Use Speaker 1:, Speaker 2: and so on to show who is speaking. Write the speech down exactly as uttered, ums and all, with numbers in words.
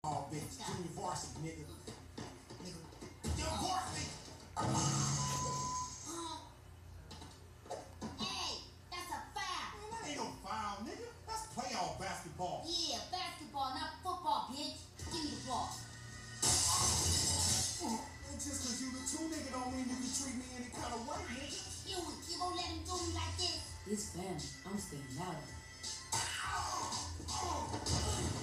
Speaker 1: Oh, bitch, junior varsity, nigga. Nigga. Yo, varsity!
Speaker 2: Hey, that's a foul.
Speaker 1: Man, that ain't no foul, nigga. That's playoff basketball.
Speaker 2: Yeah, basketball, not football, bitch. Give me the ball.
Speaker 1: Man, just cause you the two nigga don't mean you can treat me any kind of way, nigga.
Speaker 2: You, you won't let him do me like this?
Speaker 3: This family, I'm staying out of it.
Speaker 1: Oh, oh.